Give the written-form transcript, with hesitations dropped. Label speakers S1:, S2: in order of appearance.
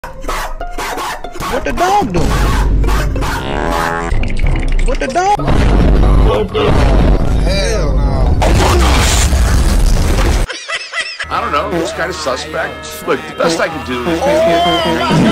S1: What the dog doing? What the dog?
S2: Hell no.
S3: I don't know, it's kind of suspect. Look, the best I can do is...